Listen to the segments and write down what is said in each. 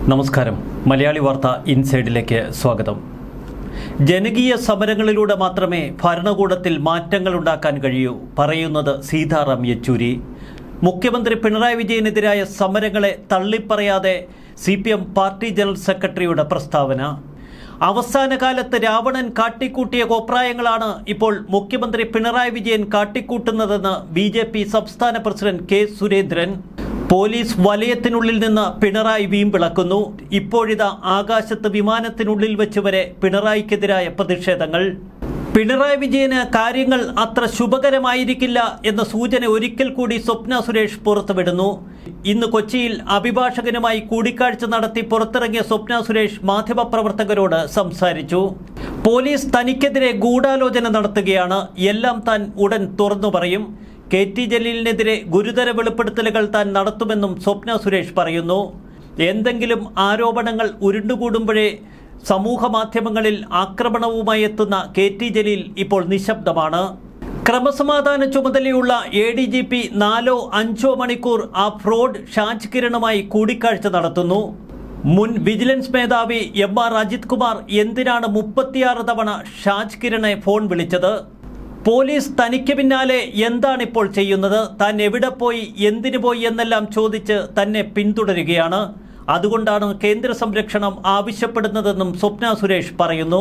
നമസ്കാരം. മലയാളി വാർത്ത ഇൻസൈഡിലേക്ക് സ്വാഗതം. ജനകീയ സമരങ്ങളിലൂടെ മാത്രമേ ഭരണകൂടത്തിൽ മാറ്റങ്ങൾ ഉണ്ടാക്കാൻ കഴിയൂ, പറയുന്നത് സീതാറാം യെച്ചൂരി. മുഖ്യമന്ത്രി പിണറായി വിജയനെതിരായ സമരങ്ങളെ തള്ളിപ്പറയാതെ CPM പാർട്ടി ജനറൽ സെക്രട്ടറിയുടെ പ്രസ്താവന. അവസാന കാലത്ത് രാവണൻ കാട്ടിക്കൂട്ടിയ കോപ്രായങ്ങളാണ് ഇപ്പോൾ മുഖ്യമന്ത്രി പിണറായി വിജയൻ കാട്ടിക്കൂട്ടുന്നതെന്ന് BJP സംസ്ഥാന പ്രസിഡന്റ് K. സുരേന്ദ്രൻ. പോലീസ് വലയത്തിനുള്ളിൽ നിന്ന് പിണറായി വീമ്പിളക്കുന്നു. ഇപ്പോഴിതാ ആകാശത്ത് വിമാനത്തിനുള്ളിൽ വെച്ച് വരെ പിണറായിക്കെതിരായ പ്രതിഷേധങ്ങൾ. പിണറായി വിജയന് കാര്യങ്ങൾ അത്ര ശുഭകരമായിരിക്കില്ല എന്ന സൂചന ഒരിക്കൽ കൂടി സ്വപ്ന സുരേഷ് പുറത്തുവിടുന്നു. ഇന്ന് കൊച്ചിയിൽ അഭിഭാഷകനുമായി കൂടിക്കാഴ്ച നടത്തി പുറത്തിറങ്ങിയ സ്വപ്ന സുരേഷ് മാധ്യമപ്രവർത്തകരോട് സംസാരിച്ചു. പോലീസ് തനിക്കെതിരെ ഗൂഢാലോചന നടത്തുകയാണ്, എല്ലാം താൻ ഉടൻ തുറന്നു പറയും. KT ജലീലിനെതിരെ ഗുരുതര വെളിപ്പെടുത്തലുകൾ താൻ നടത്തുമെന്നും സ്വപ്ന സുരേഷ് പറയുന്നു. എന്തെങ്കിലും ആരോപണങ്ങൾ ഉരുണ്ടുകൂടുമ്പോഴേ സമൂഹ മാധ്യമങ്ങളിൽ ആക്രമണവുമായി എത്തുന്ന KT ജലീൽ ഇപ്പോൾ നിശബ്ദമാണ്. ക്രമസമാധാന ചുമതലയുള്ള ADGP 4-5 മണിക്കൂർ ആ ഫ്രോഡ് ഷാജ് കിരണുമായി കൂടിക്കാഴ്ച നടത്തുന്നു. മുൻ വിജിലൻസ് മേധാവി MR അജിത് കുമാർ എന്തിനാണ് 36 തവണ ഷാജ് കിരണെ ഫോൺ വിളിച്ചത്? പോലീസ് തനിക്ക് പിന്നാലെ എന്താണിപ്പോൾ ചെയ്യുന്നത്? താൻ എവിടെ പോയി, എന്തിനു പോയി എന്നെല്ലാം ചോദിച്ച് തന്നെ പിന്തുടരുകയാണ്. അതുകൊണ്ടാണ് കേന്ദ്ര സംരക്ഷണം ആവശ്യപ്പെടുന്നതെന്നും സ്വപ്ന സുരേഷ് പറയുന്നു.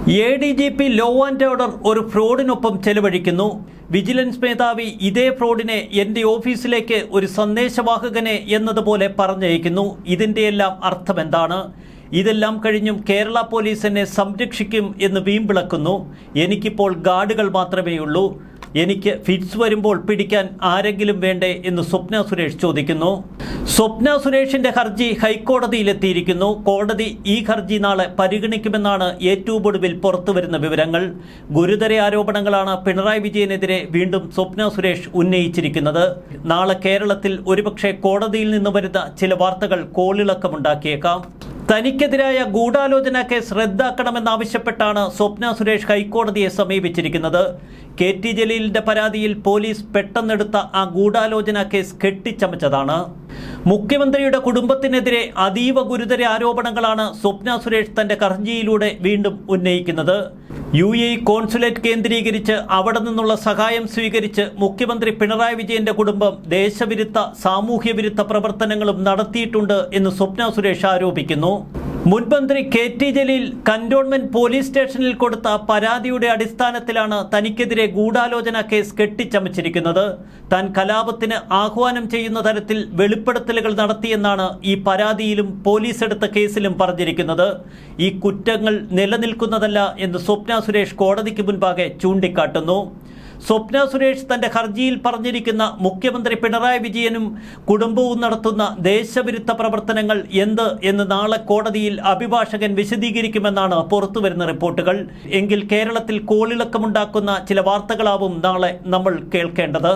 ADGP ലോ ആൻഡ് ഓർഡർ ഒരു ഫ്രോഡിനൊപ്പം ചെലവഴിക്കുന്നു. വിജിലൻസ് മേധാവി ഇതേ ഫ്രോഡിനെ എൻ്റെ ഓഫീസിലേക്ക് ഒരു സന്ദേശവാഹകനെ എന്നതുപോലെ പറഞ്ഞയക്കുന്നു. ഇതിൻ്റെയെല്ലാം അർത്ഥമെന്താണ്? ഇതെല്ലാം കഴിഞ്ഞും കേരള പോലീസ് എന്നെ സംരക്ഷിക്കും എന്ന് വീമ്പിളക്കുന്നു. എനിക്കിപ്പോൾ ഗാർഡുകൾ മാത്രമേയുള്ളൂ. എനിക്ക് ഫിറ്റ്സ് വരുമ്പോൾ പിടിക്കാൻ ആരെങ്കിലും വേണ്ടേ എന്ന് സ്വപ്ന സുരേഷ് ചോദിക്കുന്നു. സ്വപ്ന സുരേഷിന്റെ ഹർജി ഹൈക്കോടതിയിലെത്തിയിരിക്കുന്നു. കോടതി ഈ ഹർജി നാളെ പരിഗണിക്കുമെന്നാണ് ഏറ്റവും ഒടുവിൽ പുറത്തുവരുന്ന വിവരങ്ങൾ. ഗുരുതര ആരോപണങ്ങളാണ് പിണറായി വിജയനെതിരെ വീണ്ടും സ്വപ്ന സുരേഷ് ഉന്നയിച്ചിരിക്കുന്നത്. നാളെ കേരളത്തിൽ ഒരുപക്ഷെ കോടതിയിൽ നിന്ന് വരുന്ന ചില വാർത്തകൾ കോളിളക്കമുണ്ടാക്കിയേക്കാം. തനിക്കെതിരായ ഗൂഢാലോചന കേസ് റദ്ദാക്കണമെന്നാവശ്യപ്പെട്ടാണ് സ്വപ്ന സുരേഷ് ഹൈക്കോടതിയെ സമീപിച്ചിരിക്കുന്നത്. KT ജലീലിന്റെ പരാതിയിൽ പോലീസ് പെട്ടെന്നെടുത്ത ആ ഗൂഢാലോചന കേസ് കെട്ടിച്ചമച്ചതാണ്. മുഖ്യമന്ത്രിയുടെ കുടുംബത്തിനെതിരെ അതീവ ഗുരുതര ആരോപണങ്ങളാണ് സ്വപ്ന സുരേഷ് തന്റെ ഹർജിയിലൂടെ വീണ്ടും ഉന്നയിക്കുന്നത്. UAE കോൺസുലേറ്റ് കേന്ദ്രീകരിച്ച് അവിടെ നിന്നുള്ള സഹായം സ്വീകരിച്ച് മുഖ്യമന്ത്രി പിണറായി വിജയന്റെ കുടുംബം ദേശവിരുദ്ധ സാമൂഹ്യവിരുദ്ധ പ്രവർത്തനങ്ങളും നടത്തിയിട്ടുണ്ട് എന്ന് സ്വപ്ന സുരേഷ് ആരോപിക്കുന്നു. മുൻ മന്ത്രി KT ജലീൽ കന്റോൺമെന്റ് പോലീസ് സ്റ്റേഷനിൽ കൊടുത്ത പരാതിയുടെ അടിസ്ഥാനത്തിലാണ് തനിക്കെതിരെ ഗൂഢാലോചന കേസ് കെട്ടിച്ചമച്ചിരിക്കുന്നത്. താൻ കലാപത്തിന് ആഹ്വാനം ചെയ്യുന്ന തരത്തിൽ വെളിപ്പെടുത്തലുകൾ നടത്തിയെന്നാണ് ഈ പരാതിയിലും പോലീസ് എടുത്ത കേസിലും പറഞ്ഞിരിക്കുന്നത്. ഈ കുറ്റങ്ങൾ നിലനിൽക്കുന്നതല്ല എന്ന് സ്വപ്ന സുരേഷ് കോടതിക്ക് മുൻപാകെ ചൂണ്ടിക്കാട്ടുന്നു. സ്വപ്ന സുരേഷ് തന്റെ ഹർജിയിൽ പറഞ്ഞിരിക്കുന്ന മുഖ്യമന്ത്രി പിണറായി വിജയനും കുടുംബവും നടത്തുന്ന ദേശവിരുദ്ധ പ്രവർത്തനങ്ങൾ എന്ത് എന്ന് നാളെ കോടതിയിൽ അഭിഭാഷകൻ വിശദീകരിക്കുമെന്നാണ് പുറത്തുവരുന്ന റിപ്പോർട്ടുകൾ. എങ്കിൽ കേരളത്തിൽ കോളിളക്കമുണ്ടാക്കുന്ന ചില വാർത്തകളാവും നാളെ നമ്മൾ കേൾക്കേണ്ടത്.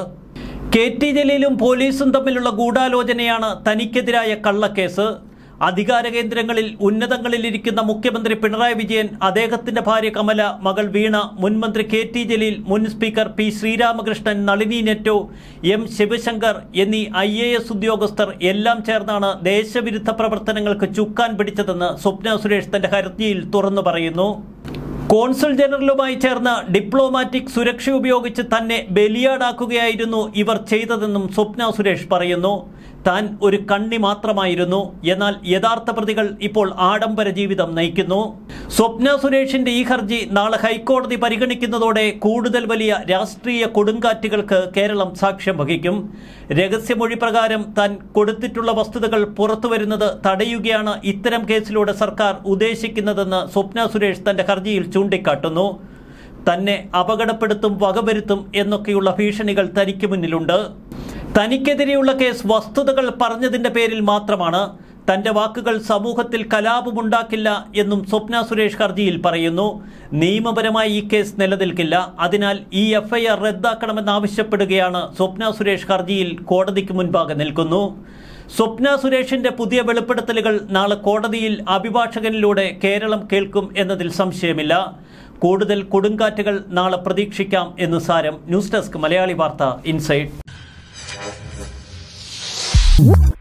KT ജലീലും പോലീസും തമ്മിലുള്ള ഗൂഢാലോചനയാണ് തനിക്കെതിരായ കള്ളക്കേസ്. അധികാര കേന്ദ്രങ്ങളിൽ ഉന്നതങ്ങളിലിരിക്കുന്ന മുഖ്യമന്ത്രി പിണറായി വിജയൻ, അദ്ദേഹത്തിന്റെ ഭാര്യ കമല, മകൾ വീണ, മുൻമന്ത്രി KT ജലീൽ, മുൻ speaker P. Sreeramakrishnan, Nalini Netto, M. Sivasankar എന്നീ IAS ഉദ്യോഗസ്ഥർ എല്ലാം ചേർന്നാണ് ദേശവിരുദ്ധ പ്രവർത്തനങ്ങൾക്ക് ചുക്കാൻ പിടിച്ചതെന്ന് സ്വപ്ന സുരേഷ് തന്റെ ഹർജിയിൽ തുറന്നു പറയുന്നു. കോൺസുൽ ജനറലുമായി ചേർന്ന് ഡിപ്ലോമാറ്റിക് സുരക്ഷ ഉപയോഗിച്ച് തന്നെ ബലിയാടാക്കുകയായിരുന്നു ഇവർ ചെയ്തതെന്നും സ്വപ്ന സുരേഷ് പറയുന്നു. താൻ ഒരു കണ്ണി മാത്രമായിരുന്നു, എന്നാൽ യഥാർത്ഥ പ്രതികൾ ഇപ്പോൾ ആഡംബര ജീവിതം നയിക്കുന്നു. സ്വപ്ന സുരേഷിന്റെ ഈ ഹർജി നാളെ ഹൈക്കോടതി പരിഗണിക്കുന്നതോടെ കൂടുതൽ വലിയ രാഷ്ട്രീയ കൊടുങ്കാറ്റുകൾക്ക് കേരളം സാക്ഷ്യം വഹിക്കും. രഹസ്യമൊഴി പ്രകാരം താൻ കൊടുത്തിട്ടുള്ള വസ്തുതകൾ പുറത്തുവരുന്നത് തടയുകയാണ് ഇത്തരം കേസിലൂടെ സർക്കാർ ഉദ്ദേശിക്കുന്നതെന്ന് സ്വപ്ന സുരേഷ് തന്റെ ഹർജിയിൽ ചൂണ്ടിക്കാട്ടുന്നു. തന്നെ അപകടപ്പെടുത്തും, വകവരുത്തും എന്നൊക്കെയുള്ള ഭീഷണികൾ തനിക്ക് മുന്നിലുണ്ട്. തനിക്കെതിരെയുള്ള കേസ് വസ്തുതകൾ പറഞ്ഞതിന്റെ പേരിൽ മാത്രമാണ്. തന്റെ വാക്കുകൾ സമൂഹത്തിൽ കലാപമുണ്ടാക്കില്ല എന്നും സ്വപ്ന സുരേഷ് ഹർജിയിൽ പറയുന്നു. നിയമപരമായി ഈ കേസ് നിലനിൽക്കില്ല. അതിനാൽ ഈ FIR റദ്ദാക്കണമെന്നാവശ്യപ്പെടുകയാണ് സ്വപ്ന സുരേഷ് ഹർജിയിൽ കോടതിക്ക് മുൻപാകെ നിൽക്കുന്നു. സ്വപ്ന സുരേഷിന്റെ പുതിയ വെളിപ്പെടുത്തലുകൾ നാളെ കോടതിയിൽ അഭിഭാഷകനിലൂടെ കേരളം കേൾക്കും എന്നതിൽ സംശയമില്ല. കൂടുതൽ കൊടുങ്കാറ്റുകൾ നാളെ പ്രതീക്ഷിക്കാം എന്ന് സാരം. ന്യൂസ് ഡെസ്ക് മലയാളി വാർത്ത ഇൻസൈഡ്.